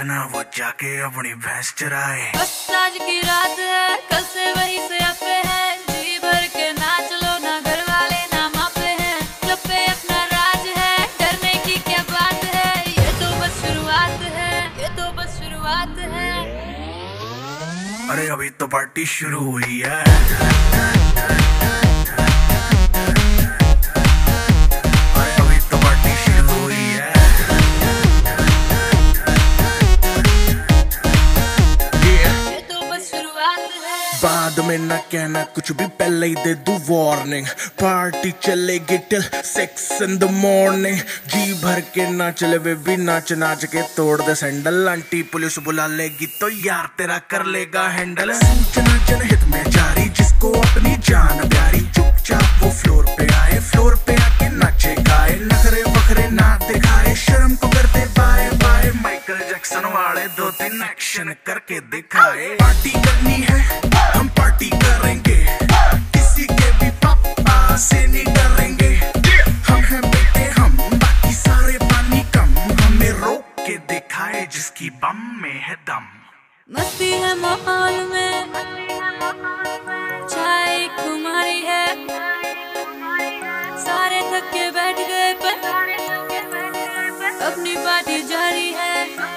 करना वो जाके अपनी भैंस चराए। बस आज की रात है, कल से वही से अपे है, जी भर के नाच लो ना, घर वाले ना मापे हैं, क्लब पे अपना राज है, डरने की क्या बात है, ये तो बस शुरुआत है, ये तो बस शुरुआत है। अरे अभी तो पार्टी शुरू हुई है। बाद में ना कहना कुछ भी, पहले ही दे दूं वार्निंग। पार्टी चलेगी टिल 6 in the morning। जी भर के नाच ले बेबी, नाच नाच के तोड़ दे सैंडल। आंटी पुलिस बुला लेगी तो यार तेरा कर लेगा हैंडल। सूचना जनहित में जारी, जिसको अपनी जान प्यारी, चुपचाप वो फ्लोर पे आए, फ्लोर पे आके नाचे गाए, नखरे वखरे ना दिखाए, शर्म को कर दे बाय बाय। माइकल जैक्सन वाले 2-3 एक्शन करके दिखाए। पार्टी करनी है हम पार्टी करेंगे, किसी के भी पापा से नहीं डरेंगे। हम हैं बेटे हम, बाकी सारे पानी कम, हमें रोक के दिखाए जिसकी बम में है दम। मस्ती है माहौल में, चाय कुमारी है, सारे थक के बैठ गए पर अपनी पार्टी जारी है।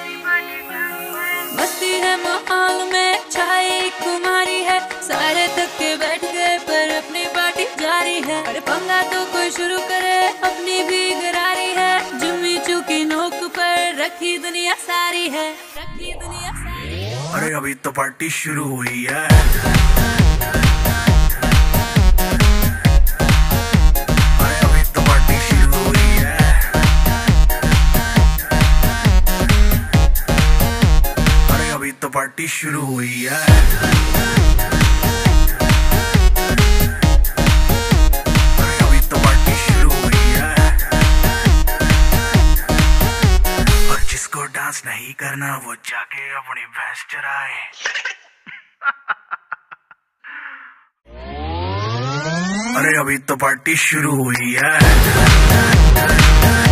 मस्ती है माहौल में, चाय कुमारी है, सारे थक के बैठ गए पर अपनी पार्टी जारी है। अरे पंगा तो कोई शुरू करे, अपनी भी गरारी है, जुम्मी चुकी नोक पर रखी दुनिया सारी है, रखी दुनिया सारी है। अरे अभी तो पार्टी शुरू हुई है। तो पार्टी शुरू हुई है। अभी तो पार्टी शुरू हुई है। और जिसको डांस नहीं करना वो जाके अपनी भैंस चराए। अरे अभी तो पार्टी शुरू हुई है।